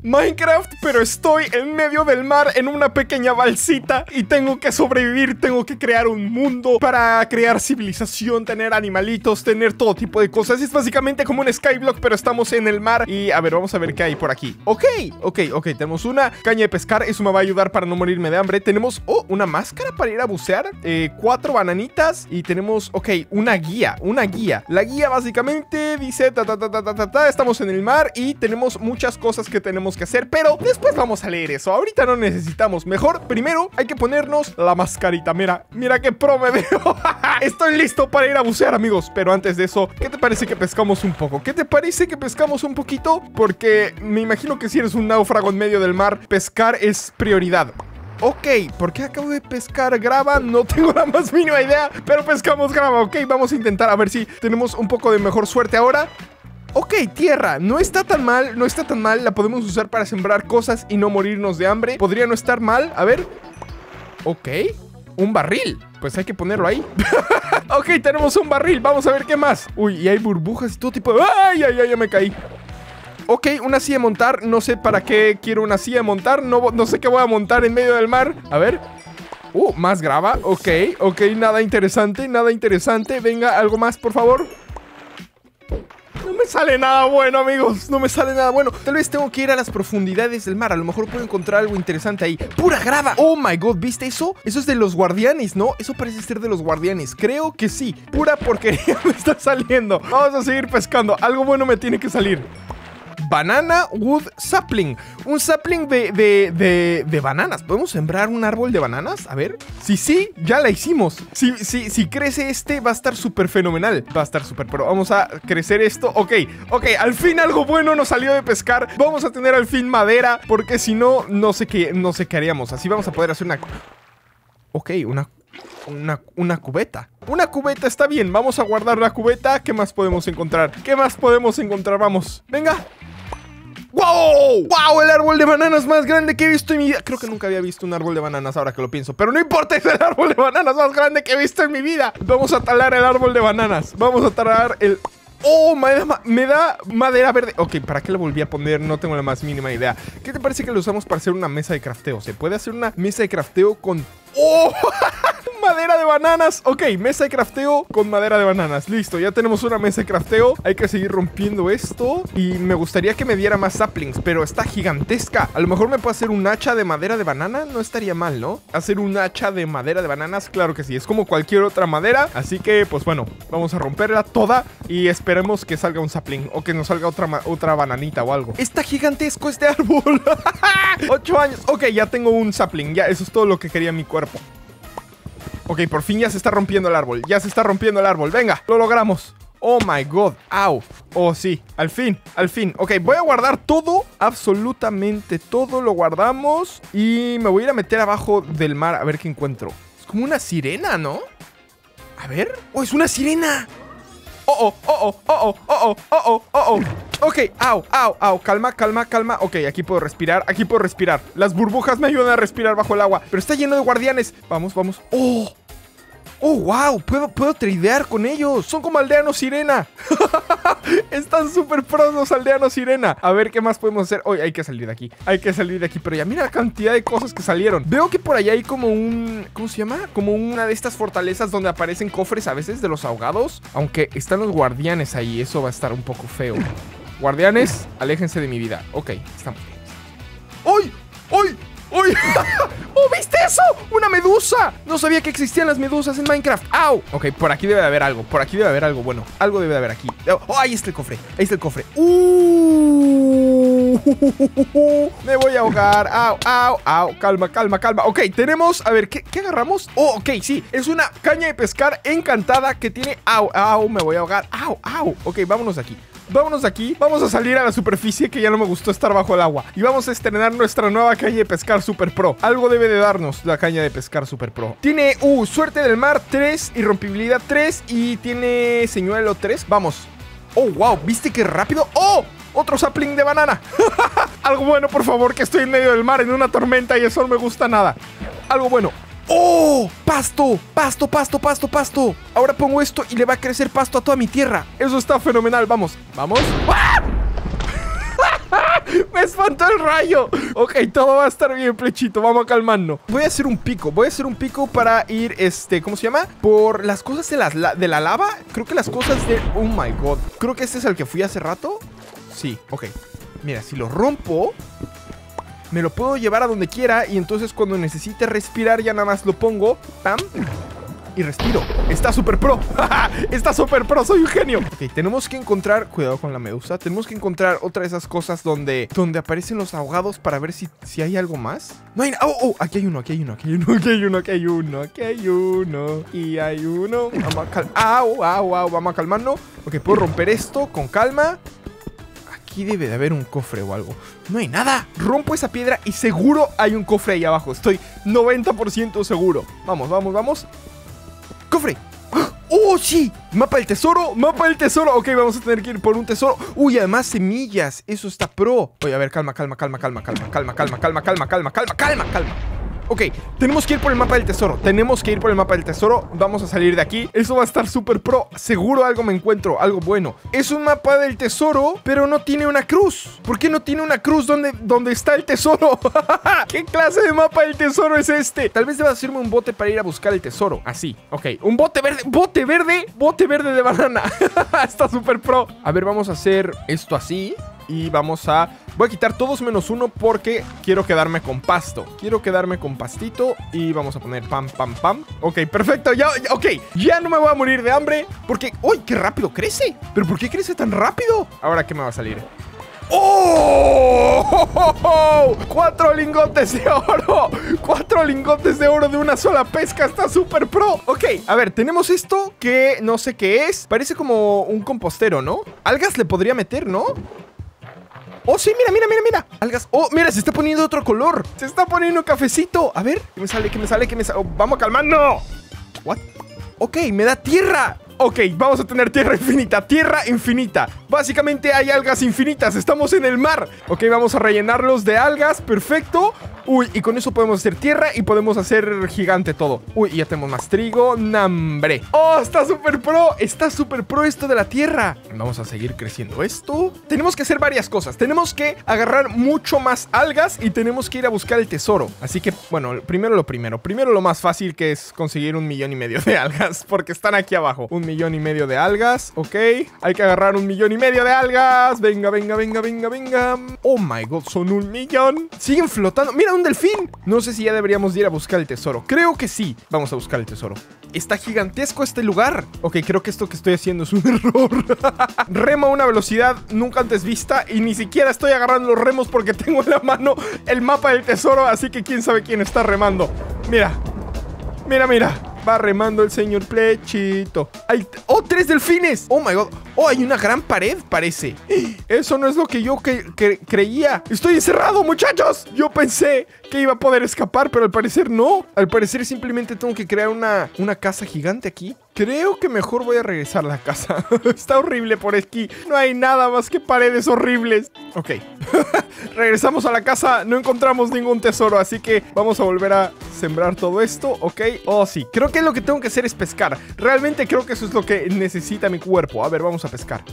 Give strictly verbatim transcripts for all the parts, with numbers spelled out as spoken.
Minecraft, pero estoy en medio del mar en una pequeña balsita y tengo que sobrevivir, tengo que crear un mundo para crear civilización, tener animalitos, tener todo tipo de cosas. Es básicamente como un Skyblock, pero estamos en el mar. Y a ver, vamos a ver qué hay por aquí. Ok, ok, ok, tenemos una caña de pescar, eso me va a ayudar para no morirme de hambre. Tenemos, oh, una máscara para ir a bucear, eh, cuatro bananitas y tenemos, ok, una guía, una guía. La guía básicamente dice, ta, ta, ta, ta, ta, ta, ta, estamos en el mar y tenemos muchas cosas que tenemos que hacer, pero después vamos a leer eso. Ahorita no necesitamos. Mejor, primero hay que ponernos la mascarita. Mira, mira qué pro me veo. Estoy listo para ir a bucear, amigos. Pero antes de eso, ¿qué te parece que pescamos un poco? ¿Qué te parece que pescamos un poquito? Porque me imagino que si eres un náufrago en medio del mar, pescar es prioridad. Ok, ¿por qué acabo de pescar grava? No tengo la más mínima idea, pero pescamos grava. Ok, vamos a intentar a ver si tenemos un poco de mejor suerte ahora. Ok, tierra, no está tan mal, no está tan mal. La podemos usar para sembrar cosas y no morirnos de hambre. Podría no estar mal, a ver. Ok, un barril. Pues hay que ponerlo ahí. Ok, tenemos un barril, vamos a ver qué más. Uy, y hay burbujas y todo tipo de... ¡Ay, ay, ay! Ya me caí. Ok, una silla de montar, no sé para qué quiero una silla de montar. No, no sé qué voy a montar en medio del mar. A ver. Uh, más grava, ok, ok, nada interesante, nada interesante. Venga, algo más, por favor. No me sale nada bueno, amigos. No me sale nada bueno. Tal vez tengo que ir a las profundidades del mar. A lo mejor puedo encontrar algo interesante ahí. ¡Pura grava! Oh my god, ¿viste eso? Eso es de los guardianes, ¿no? Eso parece ser de los guardianes. Creo que sí. Pura porquería me está saliendo. Vamos a seguir pescando. Algo bueno me tiene que salir. Banana wood sapling. Un sapling de, de, de, de bananas. ¿Podemos sembrar un árbol de bananas? A ver. Sí, sí, ya la hicimos. Si, si, si crece este, va a estar súper fenomenal. Va a estar súper, pero vamos a crecer esto. Ok, ok, al fin algo bueno nos salió de pescar. Vamos a tener al fin madera, porque si no, no sé qué, no sé qué haríamos. Así vamos a poder hacer una... Ok, una... Una, una cubeta. Una cubeta está bien. Vamos a guardar la cubeta. ¿Qué más podemos encontrar? ¿Qué más podemos encontrar? Vamos. Venga. ¡Wow! ¡Wow! El árbol de bananas más grande que he visto en mi vida. Creo que nunca había visto un árbol de bananas ahora que lo pienso. Pero no importa, es el árbol de bananas más grande que he visto en mi vida. Vamos a talar el árbol de bananas. Vamos a talar el... ¡Oh! Me da, me da madera verde. Ok, ¿para qué lo volví a poner? No tengo la más mínima idea. ¿Qué te parece que lo usamos para hacer una mesa de crafteo? ¿Se puede hacer una mesa de crafteo con... ¡Oh! Madera de bananas. Ok, mesa de crafteo con madera de bananas. Listo, ya tenemos una mesa de crafteo. Hay que seguir rompiendo esto. Y me gustaría que me diera más saplings, pero está gigantesca. A lo mejor me puedo hacer un hacha de madera de banana. No estaría mal, ¿no? Hacer un hacha de madera de bananas, claro que sí. Es como cualquier otra madera. Así que, pues bueno, vamos a romperla toda y esperemos que salga un sapling o que nos salga otra, otra bananita o algo. Está gigantesco este árbol. Ocho años. Ok, ya tengo un sapling. Ya, eso es todo lo que quería mi cuerpo. Ok, por fin ya se está rompiendo el árbol. Ya se está rompiendo el árbol. Venga, lo logramos. Oh my god. Au. Oh sí, al fin, al fin. Ok, voy a guardar todo. Absolutamente todo lo guardamos. Y me voy a ir a meter abajo del mar a ver qué encuentro. Es como una sirena, ¿no? A ver. Oh, es una sirena. Oh, oh, oh, oh, oh, oh, oh, oh, oh, oh. Ok, au, au, au, calma, calma, calma. Ok, aquí puedo respirar, aquí puedo respirar. Las burbujas me ayudan a respirar bajo el agua. Pero está lleno de guardianes. Vamos, vamos. Oh, oh, wow, puedo, puedo tradear con ellos. Son como aldeanos sirena. Están súper pros los aldeanos sirena. A ver qué más podemos hacer. Hoy hay que salir de aquí, hay que salir de aquí. Pero ya mira la cantidad de cosas que salieron. Veo que por allá hay como un... ¿Cómo se llama? Como una de estas fortalezas donde aparecen cofres a veces de los ahogados. Aunque están los guardianes ahí. Eso va a estar un poco feo. Guardianes, aléjense de mi vida. Ok, estamos bien. ¡Uy! ¡Uy! ¡Uy! ¡Oh, ¿viste eso! ¡Una medusa! No sabía que existían las medusas en Minecraft. ¡Au! Ok, por aquí debe de haber algo. Por aquí debe de haber algo bueno. Algo debe de haber aquí. ¡Oh, ahí está el cofre! Ahí está el cofre. ¡Uh! Me voy a ahogar. ¡Au, au, au! Calma, calma, calma. Ok, tenemos... A ver, ¿qué, qué agarramos? Oh, ok, sí. Es una caña de pescar encantada que tiene... ¡Au, au! Me voy a ahogar. ¡Au, au! Ok, vámonos de aquí. Vámonos de aquí, vamos a salir a la superficie, que ya no me gustó estar bajo el agua. Y vamos a estrenar nuestra nueva caña de pescar super pro. Algo debe de darnos la caña de pescar super pro. Tiene, uh, suerte del mar tres, irrompibilidad tres y tiene señuelo tres. Vamos. Oh, wow, ¿viste qué rápido? ¡Oh! Otro sapling de banana. Algo bueno, por favor, que estoy en medio del mar en una tormenta y eso no me gusta nada. Algo bueno. ¡Oh! ¡Pasto! ¡Pasto, pasto, pasto, pasto! Ahora pongo esto y le va a crecer pasto a toda mi tierra. Eso está fenomenal. Vamos, vamos. ¡Ah! Me espantó el rayo. Ok, todo va a estar bien, Plechito. Vamos a calmarnos. Voy a hacer un pico. Voy a hacer un pico para ir, este, ¿cómo se llama? Por las cosas de la, de la lava. Creo que las cosas de... Oh, my God. Creo que este es el que fui hace rato. Sí, ok. Mira, si lo rompo... me lo puedo llevar a donde quiera. Y entonces cuando necesite respirar ya nada más lo pongo. Pam. Y respiro. Está súper pro. Está súper pro. Soy un genio. Ok, tenemos que encontrar... Cuidado con la medusa. Tenemos que encontrar otra de esas cosas donde... Donde aparecen los ahogados para ver si, si hay algo más. No hay... Oh, oh, aquí hay uno, aquí hay uno, aquí hay uno, aquí hay uno, aquí hay uno, aquí hay uno. Y hay uno. Vamos a calmar. Au, au, au. Vamos a calmarnos. Ok, puedo romper esto con calma. Aquí debe de haber un cofre o algo. No hay nada. Rompo esa piedra y seguro hay un cofre ahí abajo. Estoy noventa por ciento seguro. Vamos, vamos, vamos. ¡Cofre! ¡Oh, sí! Mapa del tesoro, mapa del tesoro. Ok, vamos a tener que ir por un tesoro. Uy, además semillas. Eso está pro. Oye, a ver, calma, calma, calma, calma, calma, calma, calma, calma, calma, calma, calma, calma, calma. Ok, tenemos que ir por el mapa del tesoro. Tenemos que ir por el mapa del tesoro. Vamos a salir de aquí. Eso va a estar súper pro. Seguro algo me encuentro, algo bueno. Es un mapa del tesoro, pero no tiene una cruz. ¿Por qué no tiene una cruz donde, donde está el tesoro? ¿Qué clase de mapa del tesoro es este? Tal vez deba hacerme un bote para ir a buscar el tesoro. Así, ok. Un bote verde, bote verde, bote verde de banana. Está súper pro. A ver, vamos a hacer esto así. Y vamos a... Voy a quitar todos menos uno porque quiero quedarme con pasto. Quiero quedarme con pastito. Y vamos a poner pam, pam, pam. Ok, perfecto, ya, ya, ok. Ya no me voy a morir de hambre porque... ¡Uy, qué rápido crece! ¿Pero por qué crece tan rápido? Ahora, ¿qué me va a salir? ¡Oh! ¡Oh, oh, oh! ¡Cuatro lingotes de oro! ¡Cuatro lingotes de oro de una sola pesca! ¡Está súper pro! Ok, a ver, tenemos esto que no sé qué es. Parece como un compostero, ¿no? Algas le podría meter, ¿no? Oh, sí, mira, mira, mira, mira. Algas. Oh, mira, se está poniendo otro color. Se está poniendo cafecito. A ver, ¿qué me sale? ¿Qué me sale? ¿Qué me sale? Oh, vamos a calmarnos. What? Ok, me da tierra. Ok, vamos a tener tierra infinita. Tierra infinita. Básicamente hay algas infinitas. Estamos en el mar. Ok, vamos a rellenarlos de algas. Perfecto. Uy, y con eso podemos hacer tierra y podemos hacer gigante todo. Uy, y ya tenemos más trigo. ¡Nambre! ¡Oh, está súper pro! Está súper pro esto de la tierra. Vamos a seguir creciendo esto. Tenemos que hacer varias cosas. Tenemos que agarrar mucho más algas y tenemos que ir a buscar el tesoro. Así que, bueno, primero lo primero. Primero lo más fácil, que es conseguir un millón y medio de algas, porque están aquí abajo. Un millón y medio de algas, ok. Hay que agarrar un millón y medio de algas. Venga, venga, venga, venga, venga. Oh my God, son un millón. Siguen flotando. Mira, un delfín. No sé si ya deberíamos ir a buscar el tesoro. Creo que sí. Vamos a buscar el tesoro. Está gigantesco este lugar. Ok, creo que esto que estoy haciendo es un error. Remo a una velocidad nunca antes vista y ni siquiera estoy agarrando los remos porque tengo en la mano el mapa del tesoro, así que quién sabe quién está remando. Mira. Mira, mira. Va remando el señor Plechito. Hay... ¡Oh, tres delfines! ¡Oh, my God! ¡Oh, hay una gran pared, parece! Eso no es lo que yo que, que creía. ¡Estoy encerrado, muchachos! Yo pensé que iba a poder escapar, pero al parecer no. Al parecer simplemente tengo que crear una, una casa gigante aquí. Creo que mejor voy a regresar a la casa. Está horrible por aquí. No hay nada más que paredes horribles. Ok. Regresamos a la casa. No encontramos ningún tesoro, así que vamos a volver a sembrar todo esto. Ok. Oh, sí. Creo que lo que tengo que hacer es pescar. Realmente creo que eso es lo que necesita mi cuerpo. A ver, vamos a pescar.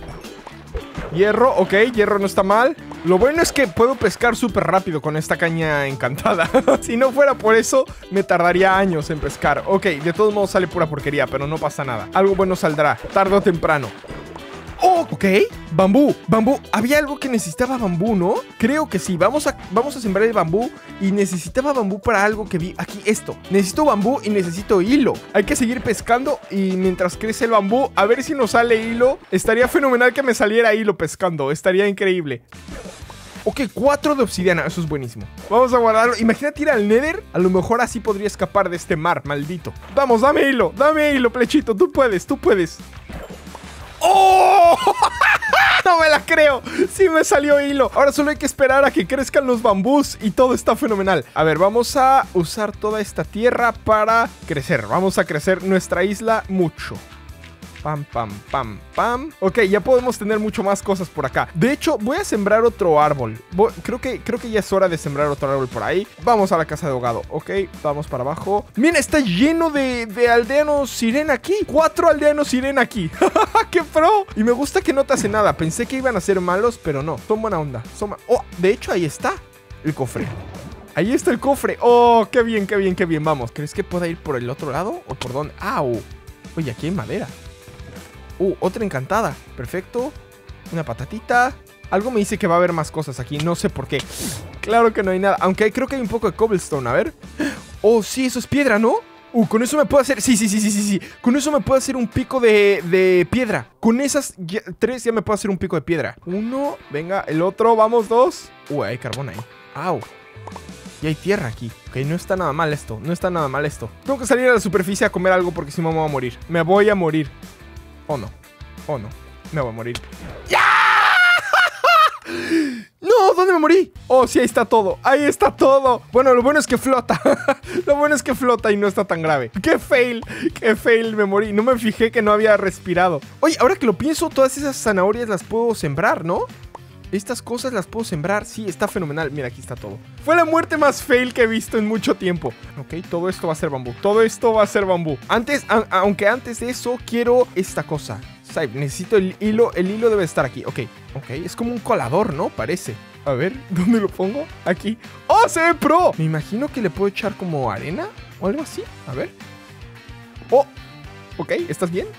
Hierro, ok, hierro no está mal. Lo bueno es que puedo pescar súper rápido con esta caña encantada. Si no fuera por eso, me tardaría años en pescar. Ok, de todos modos sale pura porquería, pero no pasa nada. Algo bueno saldrá, tarde o temprano. Oh, ok, bambú, bambú. Había algo que necesitaba bambú, ¿no? Creo que sí, vamos a, vamos a sembrar el bambú. Y necesitaba bambú para algo que vi aquí, esto. Necesito bambú y necesito hilo. Hay que seguir pescando y mientras crece el bambú, a ver si nos sale hilo. Estaría fenomenal que me saliera hilo pescando, estaría increíble. Ok, cuatro de obsidiana, eso es buenísimo. Vamos a guardarlo, imagínate ir al Nether. A lo mejor así podría escapar de este mar, maldito. Vamos, dame hilo, dame hilo, Plechito, tú puedes, tú puedes. ¡Oh! No me la creo. Sí me salió hilo. Ahora solo hay que esperar a que crezcan los bambús y todo está fenomenal. A ver, vamos a usar toda esta tierra para crecer. Vamos a crecer nuestra isla mucho. Pam, pam, pam, pam. Ok, ya podemos tener mucho más cosas por acá. De hecho, voy a sembrar otro árbol. Voy, creo, que, creo que ya es hora de sembrar otro árbol por ahí. Vamos a la casa de ahogado. Ok, vamos para abajo. Mira, está lleno de, de aldeanos sirena aquí. Cuatro aldeanos sirena aquí. ¡Qué pro! Y me gusta que no te hace nada. Pensé que iban a ser malos, pero no. Son buena onda. Son... Oh, de hecho, ahí está el cofre. Ahí está el cofre. Oh, qué bien, qué bien, qué bien. Vamos. ¿Crees que pueda ir por el otro lado? ¿O por dónde? ¡Au! Oye, aquí hay madera. Uh, otra encantada. Perfecto. Una patatita. Algo me dice que va a haber más cosas aquí. No sé por qué. Claro que no hay nada. Aunque creo que hay un poco de cobblestone. A ver. Oh, sí, eso es piedra, ¿no? Uh, con eso me puedo hacer... Sí, sí, sí, sí, sí, sí. Con eso me puedo hacer un pico de, de piedra. Con esas ya, tres ya me puedo hacer un pico de piedra. Uno. Venga, el otro. Vamos, dos. Uh, hay carbón ahí. Au. Y hay tierra aquí. Ok, no está nada mal esto. No está nada mal esto. Tengo que salir a la superficie a comer algo porque si no me voy a morir. Me voy a morir. Oh, no. Oh, no. Me voy a morir. ¡Ya! ¡No! ¿Dónde me morí? Oh, sí, ahí está todo. Ahí está todo. Bueno, lo bueno es que flota. Lo bueno es que flota y no está tan grave. ¡Qué fail! ¡Qué fail! Me morí. No me fijé que no había respirado. Oye, ahora que lo pienso, todas esas zanahorias las puedo sembrar, ¿no? Estas cosas las puedo sembrar. Sí, está fenomenal. Mira, aquí está todo. Fue la muerte más fail que he visto en mucho tiempo. Ok, todo esto va a ser bambú. Todo esto va a ser bambú. Antes, a aunque antes de eso, quiero esta cosa. Saib, necesito el hilo. El hilo debe estar aquí. Ok, ok. Es como un colador, ¿no? Parece. A ver, ¿dónde lo pongo? Aquí. ¡Oh, se ve pro! Me imagino que le puedo echar como arena o algo así. A ver. ¡Oh! Ok, ¿estás bien?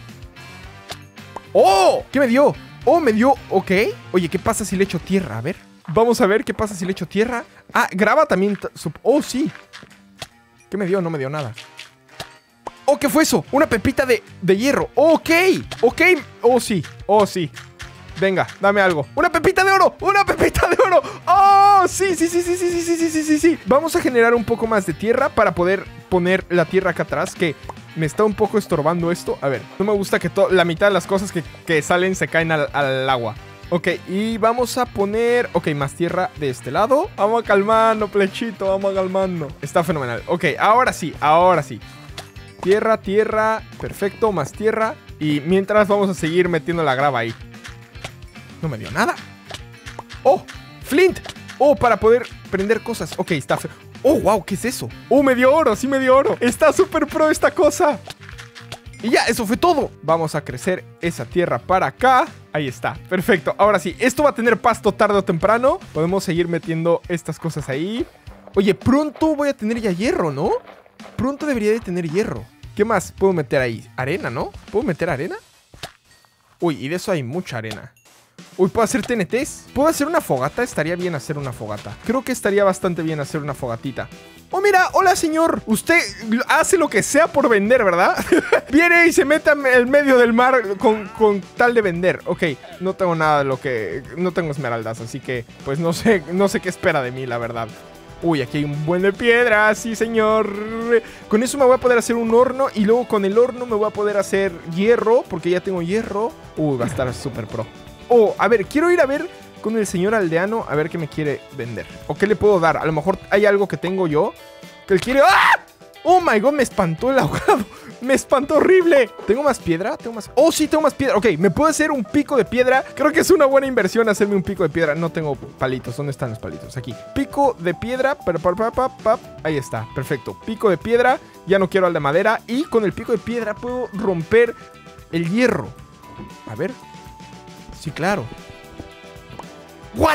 ¡Oh! ¿Qué me dio? Oh, me dio... Ok. Oye, ¿qué pasa si le echo tierra? A ver. Vamos a ver qué pasa si le echo tierra. Ah, graba también... Oh, sí. ¿Qué me dio? No me dio nada. Oh, ¿qué fue eso? Una pepita de, de hierro. Ok. Ok. Oh, sí. Oh, sí. Venga, dame algo. ¡Una pepita de oro! ¡Una pepita de oro! ¡Oh! Sí, sí, sí, sí, sí, sí, sí, sí, sí, sí, sí. Vamos a generar un poco más de tierra para poder poner la tierra acá atrás, que me está un poco estorbando esto. A ver, no me gusta que la mitad de las cosas que, que salen se caen al, al agua. Ok, y vamos a poner... Ok, más tierra de este lado. Vamos a calmarnos, plechito, vamos a calmarnos. Está fenomenal. Ok, ahora sí, ahora sí. Tierra, tierra, perfecto, más tierra. Y mientras vamos a seguir metiendo la grava ahí. No me dio nada. ¡Oh! ¡Flint! ¡Oh! Para poder prender cosas. Ok, está feo. ¡Oh, wow! ¿Qué es eso? ¡Oh, me dio oro! ¡Sí me dio oro! ¡Está súper pro esta cosa! Y ya, eso fue todo. Vamos a crecer esa tierra para acá. Ahí está, perfecto. Ahora sí, esto va a tener pasto tarde o temprano. Podemos seguir metiendo estas cosas ahí. Oye, pronto voy a tener ya hierro, ¿no? Pronto debería de tener hierro. ¿Qué más puedo meter ahí? Arena, ¿no? ¿Puedo meter arena? Uy, y de eso hay mucha arena. Uy, ¿puedo hacer T N Ts? ¿Puedo hacer una fogata? Estaría bien hacer una fogata. Creo que estaría bastante bien hacer una fogatita. Oh, mira, hola señor. Usted hace lo que sea por vender, ¿verdad? Viene y se mete en medio del mar con, con tal de vender. Ok, no tengo nada de lo que... No tengo esmeraldas, así que pues no sé, no sé qué espera de mí, la verdad. Uy, aquí hay un buen de piedra, sí señor. Con eso me voy a poder hacer un horno. Y luego con el horno me voy a poder hacer hierro, porque ya tengo hierro. Uy, va a estar súper pro. Oh, a ver, quiero ir a ver con el señor aldeano a ver qué me quiere vender. O qué le puedo dar. A lo mejor hay algo que tengo yo que él quiere... ¡Ah! Oh my god, me espantó el ahogado. Me espantó horrible. ¿Tengo más piedra? ¿Tengo más? Oh, sí, tengo más piedra. Ok, me puedo hacer un pico de piedra. Creo que es una buena inversión hacerme un pico de piedra. No tengo palitos. ¿Dónde están los palitos? Aquí. Pico de piedra. Ahí está, perfecto. Pico de piedra. Ya no quiero al de madera. Y con el pico de piedra puedo romper el hierro. A ver. Sí, claro. ¿What?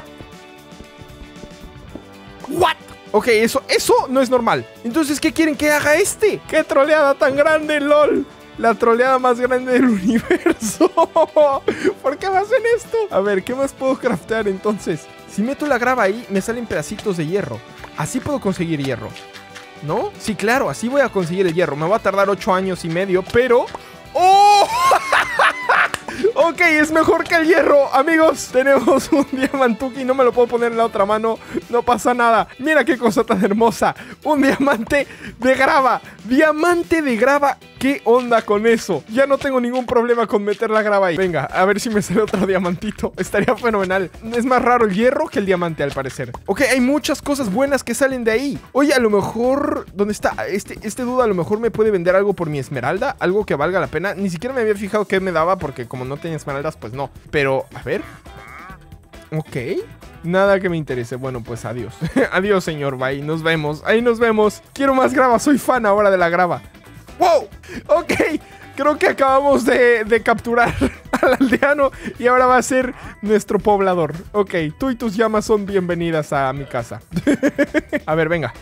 ¿What? Ok, eso, eso no es normal. Entonces, ¿qué quieren que haga este? ¡Qué troleada tan grande, lol! La troleada más grande del universo. ¿Por qué me hacen esto? A ver, ¿qué más puedo craftear entonces? Si meto la grava ahí, me salen pedacitos de hierro. Así puedo conseguir hierro, ¿no? Sí, claro, así voy a conseguir el hierro. Me va a tardar ocho años y medio, pero... ¡Oh! Ok, es mejor que el hierro. Amigos, tenemos un diamantuki. No me lo puedo poner en la otra mano. No pasa nada. Mira qué cosa tan hermosa. Un diamante de grava. Diamante de grava. ¿Qué ¿Qué onda con eso? Ya no tengo ningún problema con meter la grava ahí. Venga, a ver si me sale otro diamantito. Estaría fenomenal. Es más raro el hierro que el diamante, al parecer. Ok, hay muchas cosas buenas que salen de ahí. Oye, a lo mejor... ¿Dónde está? Este, este duda a lo mejor me puede vender algo por mi esmeralda. Algo que valga la pena. Ni siquiera me había fijado qué me daba porque como no tenía esmeraldas, pues no. Pero, a ver... Ok, nada que me interese. Bueno, pues adiós. Adiós, señor. Bye, nos vemos. Ahí nos vemos. Quiero más grava, soy fan ahora de la grava. ¡Wow! Ok, creo que acabamos de, de capturar al aldeano y ahora va a ser nuestro poblador. Ok, tú y tus llamas son bienvenidas a mi casa. A ver, venga.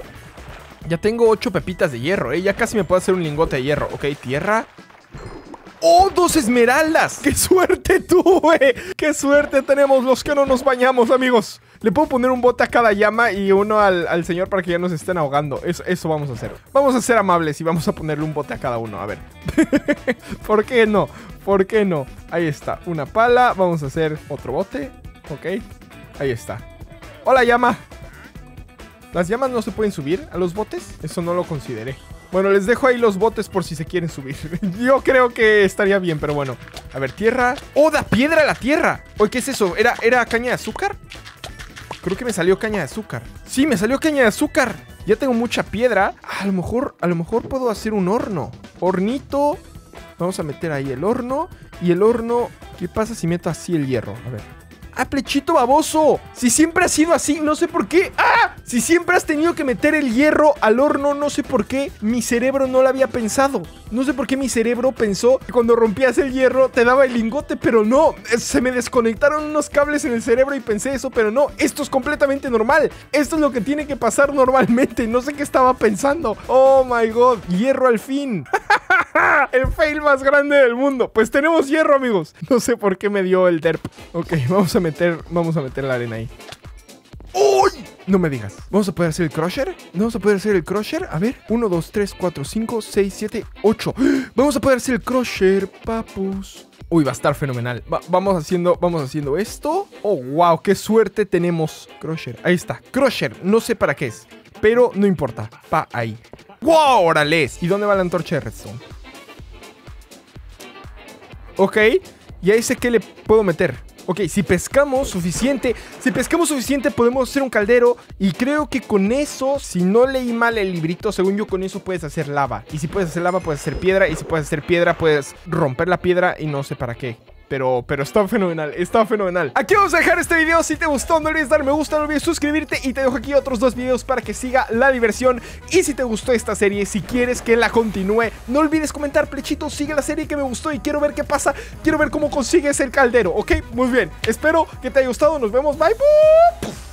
Ya tengo ocho pepitas de hierro, ¿eh? Ya casi me puedo hacer un lingote de hierro. Ok, tierra. ¡Oh, dos esmeraldas! ¡Qué suerte tuve! ¡Qué suerte tenemos los que no nos bañamos, amigos! Le puedo poner un bote a cada llama y uno al, al señor para que ya nos estén ahogando. Eso, eso vamos a hacer. Vamos a ser amables y vamos a ponerle un bote a cada uno. A ver. ¿Por qué no? ¿Por qué no? Ahí está. Una pala. Vamos a hacer otro bote. Ok. Ahí está. ¡Hola, llama! ¿Las llamas no se pueden subir a los botes? Eso no lo consideré. Bueno, les dejo ahí los botes por si se quieren subir. Yo creo que estaría bien, pero bueno. A ver, tierra. ¡Oh, da piedra a la tierra! Oye, ¿qué es eso? ¿Era, ¿Era caña de azúcar? Creo que me salió caña de azúcar. Sí, me salió caña de azúcar. Ya tengo mucha piedra. Ah, a lo mejor, a lo mejor puedo hacer un horno. Hornito. Vamos a meter ahí el horno. Y el horno... ¿Qué pasa si meto así el hierro? A ver. ¡Ah, Plechito baboso! Si siempre ha sido así, no sé por qué. ¡Ah! Si siempre has tenido que meter el hierro al horno, no sé por qué mi cerebro no lo había pensado. No sé por qué mi cerebro pensó que cuando rompías el hierro te daba el lingote, pero no. Se me desconectaron unos cables en el cerebro y pensé eso, pero no. Esto es completamente normal. Esto es lo que tiene que pasar normalmente. No sé qué estaba pensando. ¡Oh, my God! ¡Hierro al fin! El fail más grande del mundo. Pues tenemos hierro, amigos. No sé por qué me dio el derp. Ok, vamos a meter, vamos a meter la arena ahí. ¡Uy! No me digas. ¿Vamos a poder hacer el crusher? ¿No vamos a poder hacer el crusher? A ver. uno, dos, tres, cuatro, cinco, seis, siete, ocho. Vamos a poder hacer el crusher, papus. Uy, va a estar fenomenal. Va, vamos haciendo, vamos haciendo esto. Oh, wow, qué suerte tenemos. Crusher, ahí está. Crusher, no sé para qué es, pero no importa. Va ahí. ¡Wow! ¡Órales! ¿Y dónde va la antorcha de redstone? Ok, y ahí sé qué le puedo meter. Ok, si pescamos suficiente, si pescamos suficiente podemos hacer un caldero. Y creo que con eso, si no leí mal el librito, según yo con eso puedes hacer lava. Y si puedes hacer lava puedes hacer piedra. Y si puedes hacer piedra puedes romper la piedra y no sé para qué. Pero, pero está fenomenal, está fenomenal. Aquí vamos a dejar este video. Si te gustó, no olvides dar me gusta, no olvides suscribirte. Y te dejo aquí otros dos videos para que siga la diversión. Y si te gustó esta serie, si quieres que la continúe, no olvides comentar, Plechito, sigue la serie que me gustó y quiero ver qué pasa. Quiero ver cómo consigues el caldero, ¿ok? Muy bien, espero que te haya gustado, nos vemos, bye.